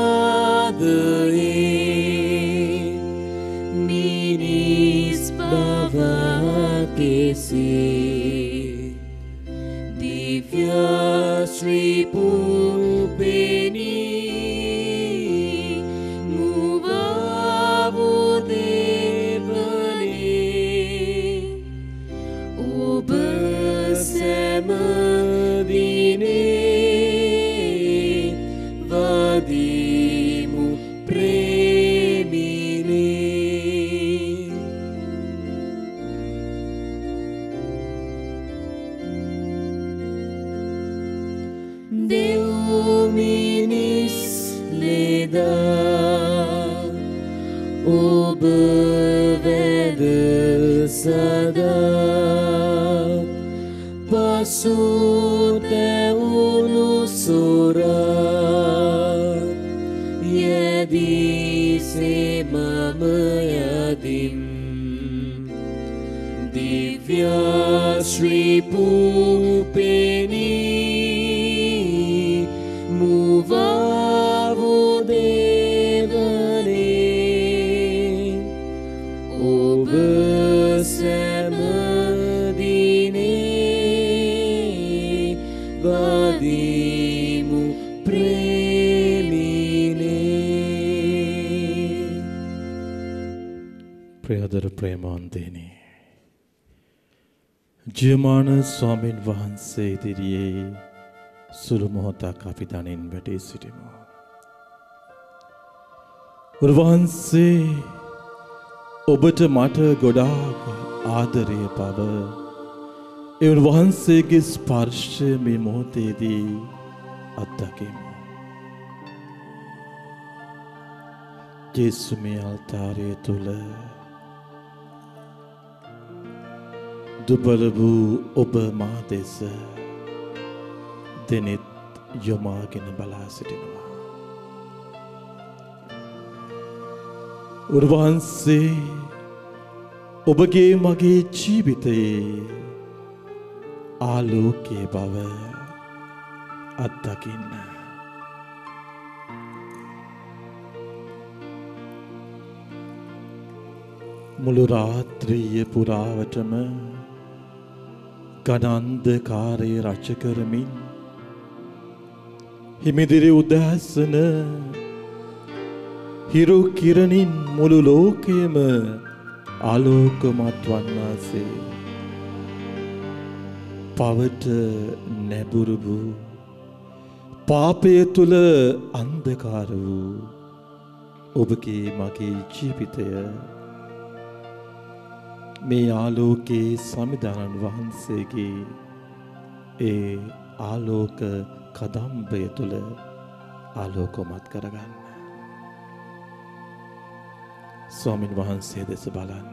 පාදයේ මිනිස් බව කෙසේ දිව්‍ය ශ්‍රී පුපෙනී මුවා දේවනේ ඔබ සෑම දිනේ වදීමු ප්‍රේමිනේ දෙව් මිනිස් ලෙඩා ඔබ වැද සදා පසු දැවුණු සොරා යදිසේ මම යදින් දිව්‍ය ශ්‍රී පුපෙනී මුවා දේවනේ ඔබ සෑම දිනේ වදීමු ප්‍රේමිනේ. ප්‍රියදර ප්‍රේමාන්තේනි, ජයමාන ස්වාමීන් වහන්සේ ඉදිරියේ සුළු මොහොතක් අපි දනින් වැටී සිටිමු. උන්වහන්සේ ඔබට මට ගොඩාක් ආදරය බව ඒ උන්වහන්සේගේ ස්පර්ශය මේ මොහොතේදී අත්දකිමු. ජේසු මේ අල්තාරය තුල දුබල වූ ඔබ මා දෙස දෙනෙත් යොමාගෙන බලා සිටිනවා. උන්වහන්සේ ඔබගේ මගේ ජීවිතයේ ආලෝකයේ බව අත්දකින්න. මුළු රාත්‍රිය පුරාවටම ගණන්ධකාරයේ රච කරමින් හිමිදිරි උදෑසන හිරු කිරණින් මුළු ලෝකයම ආලෝකමත් වන්නාසේ පවට නැඹුරු වූ පාපය තුල අන්ධකාර වූ ඔබගේ මගේ ජීවිතය මේ ආලෝකයේ සමිදානන් වහන්සේගේ ඒ ආලෝක කදම්බය තුල ආලෝකමත් කරගන්න. ස්වාමීන් වහන්සේ දෙස බලන්න.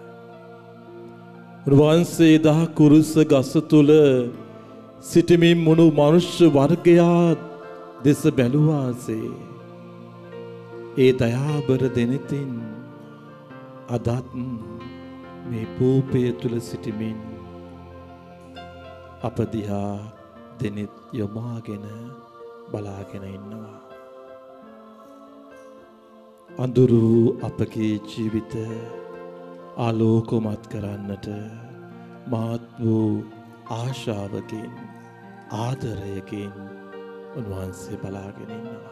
උන්වහන්සේ දහ කුරුස ගස තුල සිටමින් මුළු මනුෂ්‍ය වර්ගයා දෙස බැලුවාසේ ඒ දයාබර දෙනෙතින් අදත් මේ පූපය තුල සිටමින් අප දිහා දෙනෙත් යොමාගෙන බලාගෙන ඉන්නවා. අඳුරු අපගේ ජීවිත ආලෝකමත් කරන්නට මහත් වූ ආශාවකින් ආදරයකින් උන්වහන්සේ බලාගෙන ඉන්නවා.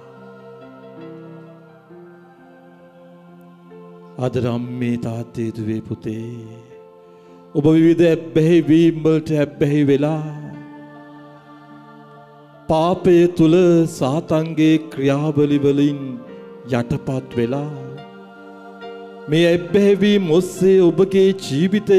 ආදරම්මේ තාත්තේ දුවේ පුතේ, ඔබ විවිධ ඇබ්බැහි වීම් වලට ඇබ්බැහි වෙලා පාපය තුල සාතන්ගේ ක්‍රියාවලි වලින් යටපත් වෙලා මේ ඇබ්බැහිවීම් ඔස්සේ ඔබගේ ජීවිතය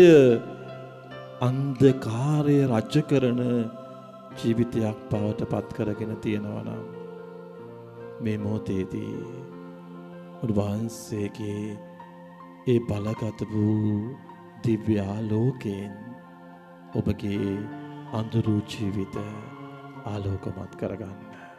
අන්ධකාරය රජ කරන ජීවිතයක් බවට පත් කරගෙන තියෙනවා නම් මේ මොහොතේදී උන්වහන්සේගේ ඒ බලගත වූ දිව්‍ය ආලෝකයෙන් ඔබගේ අඳුරු ජීවිත ආලෝකමත් කරගන්න.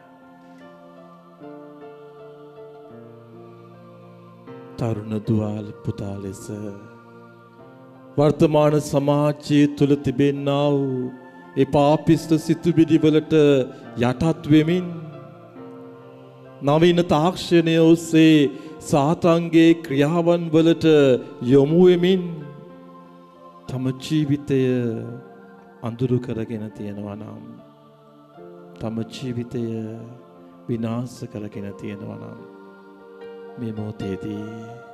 තරුණ දුවල් පුතා ලෙස වර්තමාන සමාජයේ තුල තිබෙනා වූ ඒ පාපිස්ත සිතුවිලි වලට යටත් වෙමින් නවීන තාක්ෂණය ඔස්සේ සාතන්ගේ ක්‍රියාවන් වලට යොමු වෙමින් තම ජීවිතය අඳුරු කරගෙන තියෙනවා නම් තම ජීවිතය විනාශ කරගෙන තියෙනවා නම් මේ මොහොතේදී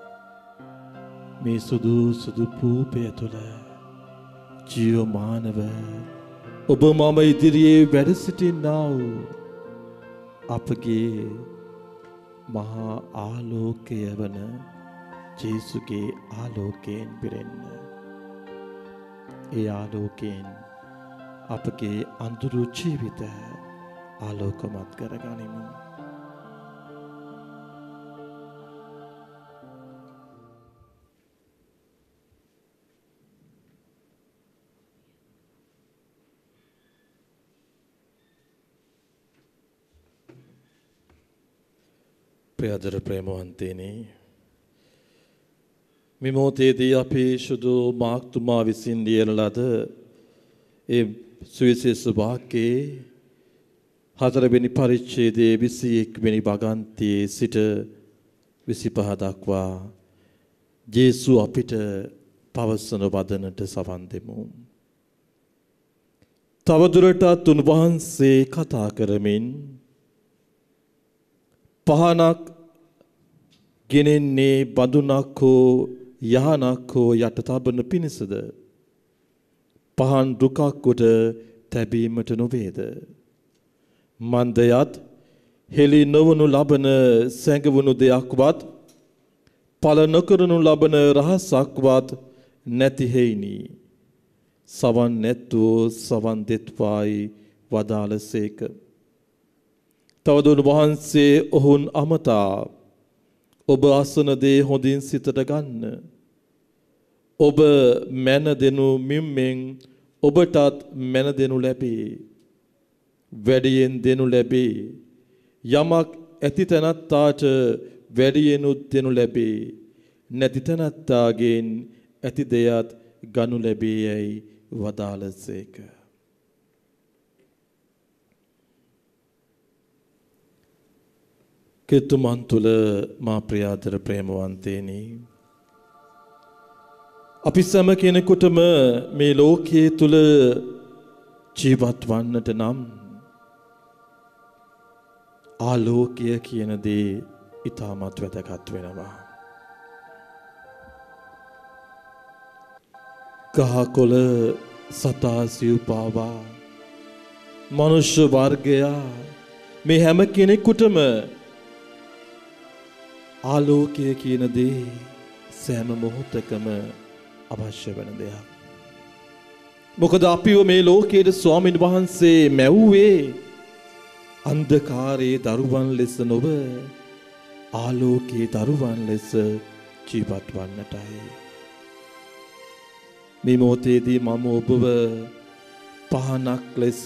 මේ සුදු පූපය තුළ ජීවමානව ඔබ මම ඉදිරියේ වැඩ සිටින්නා වූ අපගේ මහා ආලෝකය වන ජේසුගේ ආලෝකයෙන් පිරෙන්න. ඒ ආලෝකයෙන් අපගේ අඳුරු ජීවිත ආලෝකමත් කරගනිමු. ප්‍රියදර ප්‍රේමවන්තයනි, මේ මොහොතේදී අපි සුදු මාක්තුමා විසින් ලියන ලද ඒ සුවිශේෂ වාක්‍යයේ 4 වෙනි පරිච්ඡේදයේ 21 වෙනි භගන්තියේ සිට 25 දක්වා ජේසු අපිට පවසන වදනට සවන් දෙමු. තවදුරටත් උන්වහන්සේ කතා කරමින් පහනක් ගෙනෙන්නේ බඳුනක් හෝ යහනක් හෝ යට තබන පිණිසද පහන් දුකක් උඩ තැබීමට නොවේද? මන්දයත් හෙළි නොවනු ලබන සැඟවුණු දෙයක්වත් පල නොකරනු ලබන රහසක්වත් නැති හේිනි. සවන් නැත්වෝ සවන් දෙත්වායි වදාළසේක. තවද උන්වහන්සේ ඔවුන් අමතා ඔබ අසන දේ හොඳින් සිතට ගන්න. ඔබ මැන දෙනු මිම්මෙන් ඔබටත් මැන දෙනු ලැබේ. වැඩියෙන් දෙනු ලැබේ. යමක් ඇති තැනැත්තාට වැඩියෙනුත් දෙනු ලැබේ. නැති තැනැත්තාගෙන් ඇති දෙයත් ගනු ලැබේ යයි වදාළසේක. කෙතුමන් තුළ මා ප්‍රියාදර ප්‍රේමවන්තේනි, අපි සෑම කෙනෙකුටම මේ ලෝකයේ තුළ ජීවත් වන්නට නම් ආලෝකය කියන දේ ඉතාමත් වැදගත් වෙනවා. ගහකොළ සතා සිව්පාවා මනුෂ්‍ය වර්ගයා මේ හැම කෙනෙකුටම ආලෝකය කියන දේ සෑම මොහොතකම අවශ්‍ය වෙන දෙයක්. මොකද අපිව මේ ලෝකයේ ස්වාමීන් වහන්සේ මැව්වේ අන්ධකාරයේ දරුවන් ලෙස නොව ආලෝකයේ දරුවන් ලෙස ජීවත් වන්නටයි. මේ මොහොතේදී මම ඔබව පහනක් ලෙස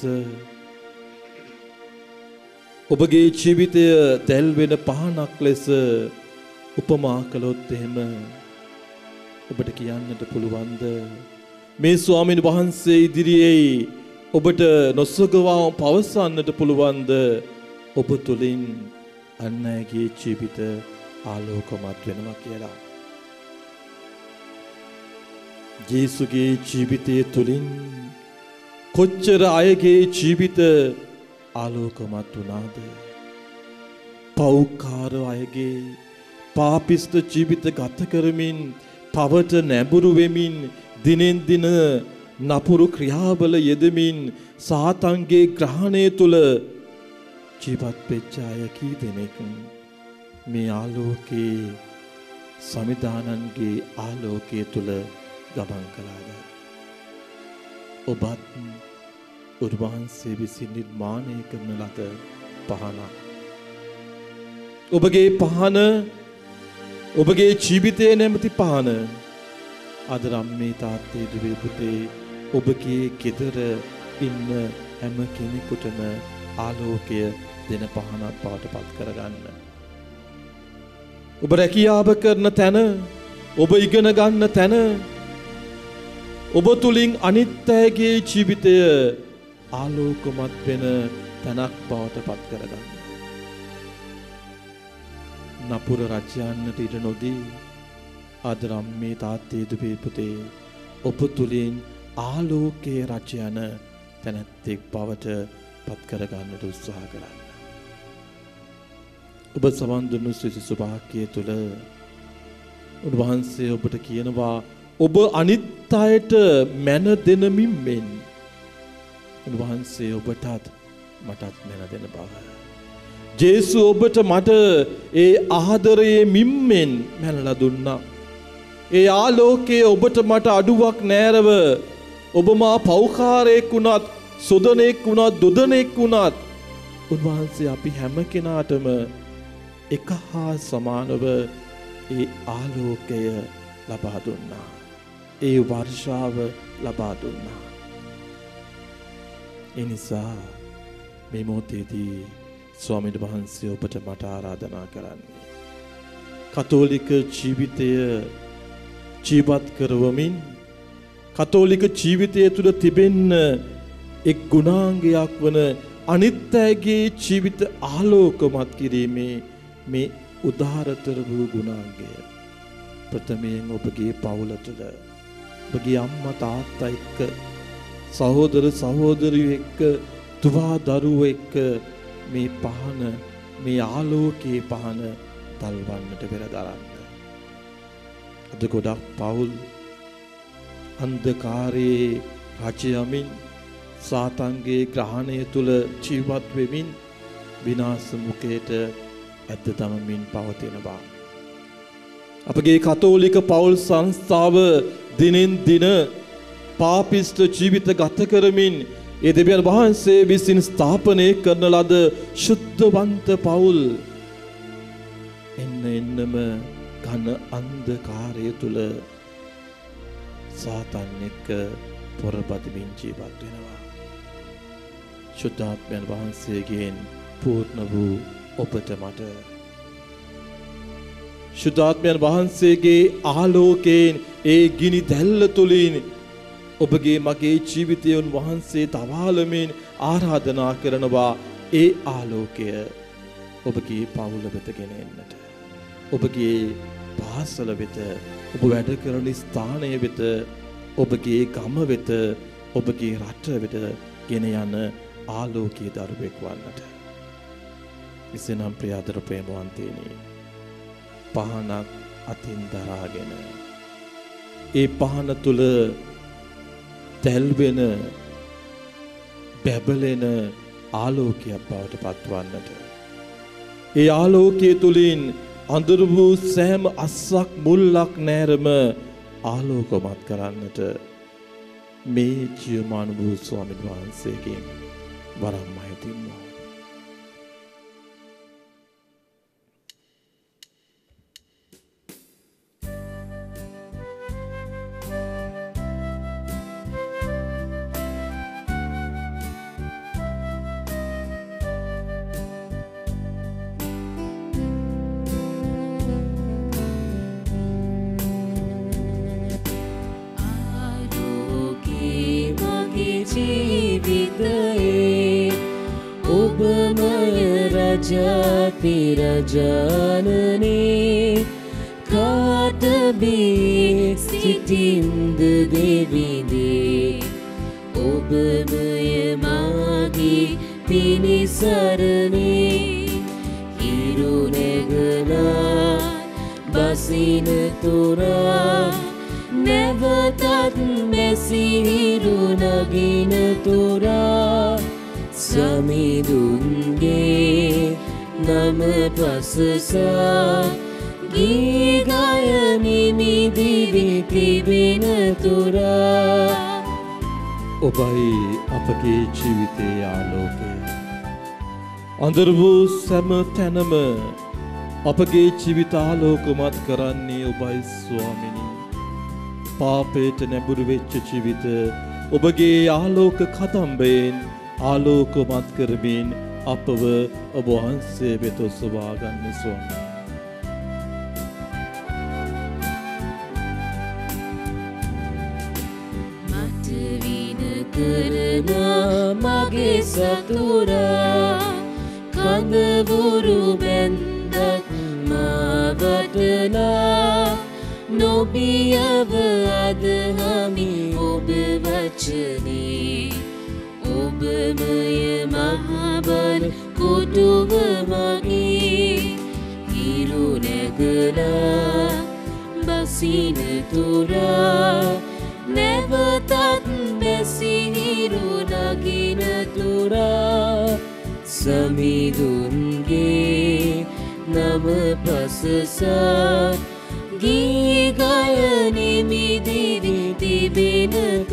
ඔබගේ ජීවිතය දැල් වෙන පහනක් ලෙස උපමා කළොත් එහෙම ඔබට කියන්නට පුළුවන්ද මේ ස්වාමීන් වහන්සේ ඉදිරියේ ඔබට නොසගවා පවසන්නට පුළුවන්ද ඔබ තුළින් අන් අයගේ ජීවිත ආලෝකමත් වෙනවා කියලා? ජේසුගේ ජීවිතය තුළින් කොච්චර අයගේ ජීවිත ආලෝකමත් වුණාද? පෞකාර අයගේ පාපිස්ත ජීවිත ගත කරමින් පවට නැඹුරු වෙමින් දිනෙන් දින නපුරු ක්‍රියාවල යෙදමින් සාතන්ගේ ග්‍රහණය තුල ජීවත් වෙච්ච අය කී දෙනෙක් මේ ආලෝකේ සමිදානන්ගේ ආලෝකයේ තුල ගමන් කළාද? ඔබත් උන්වහන්සේ විසින් නිර්මාණය කරන ලද පහනක්. ඔබගේ පහන, ඔබගේ ජීවිතයේ නැමැති පහන අද රම්මේ තාත්තේ දුවේ පුතේ ඔබගේ ගෙදර ඉන්න හැම කෙනෙකුටම ආලෝකය දෙන පහනක් බවට පත් කරගන්න. ඔබ රැකියාව කරන තැන, ඔබ ඉගෙන ගන්න තැන, ඔබ තුලින් අනිත් අයගේ ජීවිතය ආලෝකමත් වෙන තැනක් බවට පත් කරගන්න. නපුර රජයන්නට ඉඩ නොදී ආදරම් මේ තාත්තේ දුවේ පුතේ ඔබ තුලින් ආලෝකයේ රජයන තැනැත්තෙක් බවට පත් කරගන්නට උත්සාහ කරන්න. ඔබ සවන් දුන්නු සුවිසුසු වාක්‍යය තුළ උන්වහන්සේ ඔබට කියනවා ඔබ අනිත් අයට මැන දෙනමින් මෙන් උන්වහන්සේ ඔබටත් මටත් මැන දෙන බව. ජේසු ඔබට මට ඒ ආදරයේ මිම්මෙන් මැනලා දුන්නා. ඒ ආලෝකයේ ඔබට මට අඩුවක් නෑරව ඔබ මා පෞකාරයෙක් වුණත් සොදනෙක් වුණත් දොදනෙක් වුණත් උන්වහන්සේ අපි හැම කෙනාටම එක හා සමානව ඒ ආලෝකය ලබා දුන්නා. ඒ වර්ෂාව ලබා දුන්නා. ඒ නිසා මේ මොහොතේදී ස්වාමීන් වහන්සේ ඔබට මට ආරාධනා කරන්නේ කතෝලික ජීවිතය ජීවත් කරවමින් කතෝලික ජීවිතය තුළ තිබෙන්න එක් ගුණාංගයක් වන අනිත් අයගේ ජීවිත ආලෝකමත් කිරීමේ මේ උදාරතර වූ ගුණාංගය ප්‍රථමයෙන් ඔබගේ පවුල තුළ ඔබගේ අම්මා තාත්තා එක්ක සහෝදර සහෝදරියෝ එක්ක තුවා දරුවෝ එක්ක මේ පහන මේ ආලෝකයේ පහන තල්වන්නට පෙර දරන්න. අද ගොඩක් පවුල් අන්ධකාරයේ රජයමින් සාතන්ගේ ග්‍රහණය තුල ජීවත් වෙමින් විනාශ මුඛයට ඇද්ද දමමින් පවතිනවා. අපගේ කතෝලික පවුල් සංස්ථාව දිනෙන් දින පාපිෂ්ඨ ජීවිත ගත කරමින් ඒ දෙවියන් වහන්සේ විසින් ස්ථාපනය කරන ලද ශුද්ධවන්ත පවුල් එන්නම ඝන අන්ධකාරය තුල සාතන් එක්ක පොරපදිමින් ජීවත් වෙනවා. ශුද්ධාත්මයන් වහන්සේගෙන් පූර්ණ වූ ඔබට මට ශුද්ධාත්මයන් වහන්සේගේ ආලෝකයෙන් ඒ ගිනි දැල්ල තුලින් ඔබගේ මගේ ජීවිතය වහන්සේ තවාලමින් ආරාධනා කරනවා ඒ ආලෝකය ඔබගේ පවුල වෙත ගෙන එන්නට. ඔබගේ පාසල වෙත, ඔබ වැඩ කරන ස්ථානය වෙත, ඔබගේ ගම වෙත, ඔබගේ රට වෙත ගෙන යන ආලෝකයේ දරුවෙක් වන්නට. එසේනම් ප්‍රියාදර ප්‍රේමවන්තයනි, පහනක් අතින් දරාගෙන ඒ පහන තුල තැල්වෙන බැබලෙන ආලෝකයක් බවට පත්වන්නට, ඒ ආලෝකයේ තුලින් අඳුර වූ සෑම අස්සක් මුල්ලක් නැරම ආලෝකමත් කරන්නට මේ ජීවමාන වූ ස්වාමීන් වහන්සේගෙන් වරම් අයදින්නවා. ජාති රජානනේ කාටබේ සිටින්ද දෙවිදේ ඔබමය මාගේ පිණිසරණේ හිරු නැගලා බසින තුරා නැවතත් මැසි හිරු නගින තුරා සමිඳුන්ගේ නම පසසා ගී ගයමිනි දිවි තිබෙන තුරා. ඔබයි අපගේ ජීවිතයේ ආලෝකය. අඳුර වූ සෑම තැනම අපගේ ජීවිත ආලෝකමත් කරන්නේ ඔබයි ස්වාමිනී. පාපයට නැඹුරු වෙච්ච ජීවිත ඔබගේ ආලෝක කදම්බයෙන් ආලෝකමත් කරමින් අපව ඔබ වහන්සේ වෙත ඔසවා ගන්න ස්වාමී. මට වින කරන මගේ සතුරා කඳවුරු බැන්දත් මා රවටලා නොබියව අදහමි ඔබ වචනේ ඔබමය මහබල කොටුව මගේ හිරු නැගලා බසින තුරා නැවතත් බැසි හිරු නගින තුරා සමිඳුන්ගේ නම පසසා ගී ගයනෙමි දිවි තිබෙන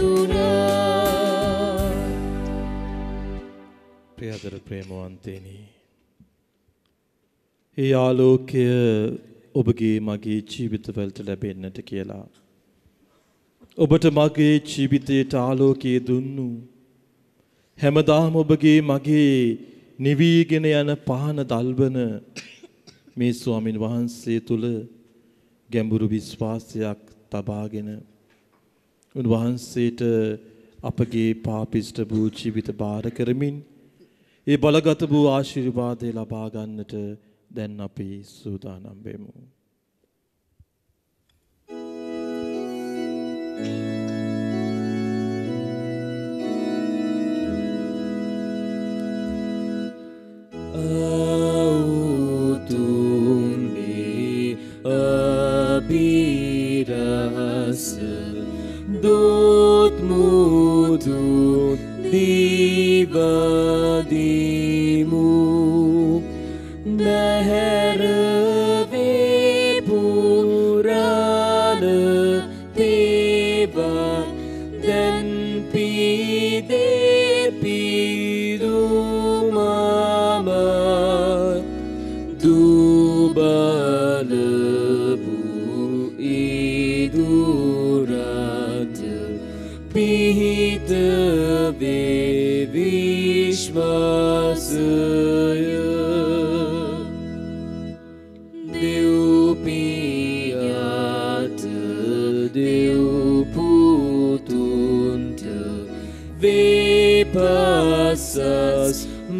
තුරා. ප්‍රියදර ප්‍රේමවන්තේනි, ඒ ආලෝකය ඔබගේ මගේ ජීවිතවලට ලැබෙන්නට කියලා ඔබට මගේ ජීවිතයට ආලෝකයේ දුන්නු හැමදාම ඔබගේ මගේ නිවීගෙන යන පහන දල්වන මේ ස්වාමින් වහන්සේ තුල ගැඹුරු විශ්වාසයක් තබාගෙන උන්වහන්සේට අපගේ පාපිෂ්ඨ වූ ජීවිත බාර කරමින් ඒ බලගත වූ ආශිර්වාදය ලබා ගන්නට දැන් අපි සූදානම් වෙමු. Abirasa dot mutu divadimu naharve purana deva dan pide pidu mama dubala Pihita vishvasaya Deupiyata Deuputunta Vipasas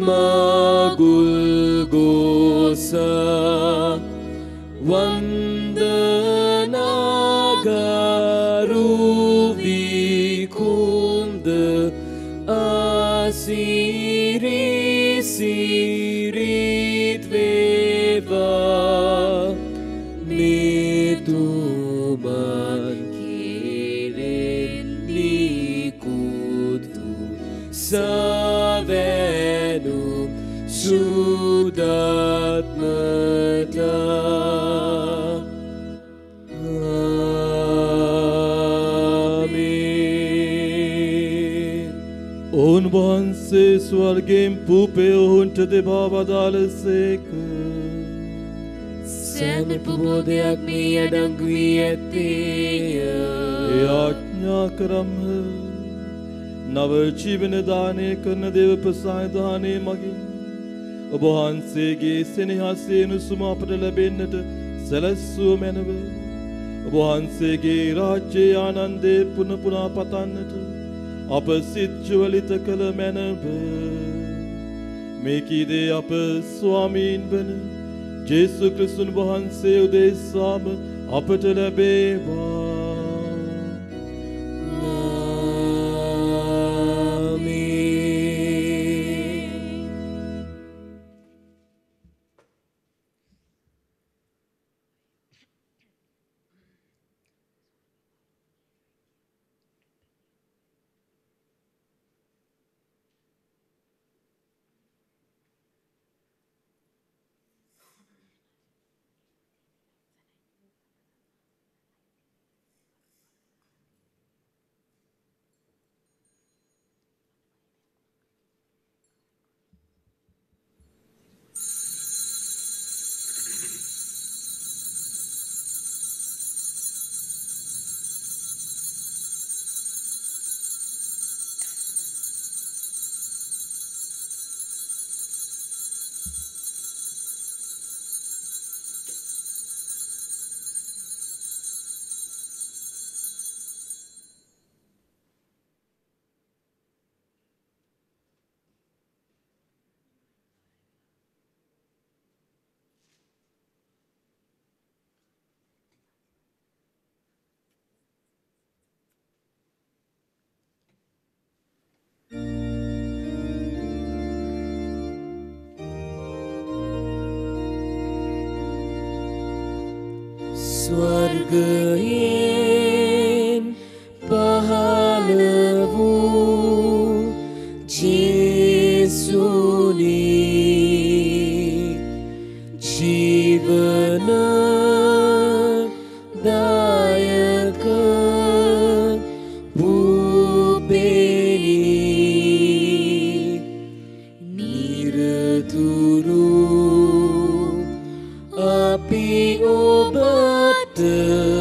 Magulgosa Vandanagaru Asiri sirit veva Nituman kirin nikudvu Savenum sudatmata උන්වහන්සේ ස්වර්ගයෙන් පුපේ ඔවුන්ට දෙබා වදාළසේක. සෑම ප්‍රබෝධයක් මේ අඩංගු වී ඇත්තේය. ඒ ආඥා කරම්හ. නව ජීවන දානය කරන දේව ප්‍රසාය දානය මගින් ඔබ වහන්සේගේ සෙනෙහසේ උණුසුම අපට ලැබෙන්නට සැලැස්සුව මැනව. ඔබ වහන්සේගේ රාජ්‍යයේ ආනන්දේ පුන පුනා පතන්නට අප සිත් ජුවලිත කළ මැනව. මේ කීදේ අප ස්වාමීන් වන ජේසු ක්‍රිස්තුන් වහන්සේ උදෙසාම අපට ලැබේවා. ස්වර්ගයෙන් පහළ වූ ජේසුනි ජීවන දායක භූපෙනි නිරතුරු අපි ඔබට